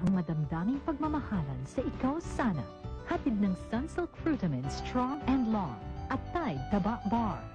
ang madamdaming pagmamahalan sa ikaw sana. Hatid ng Sunsilk Fruitamin Strong and Long at Tide Taba Bar.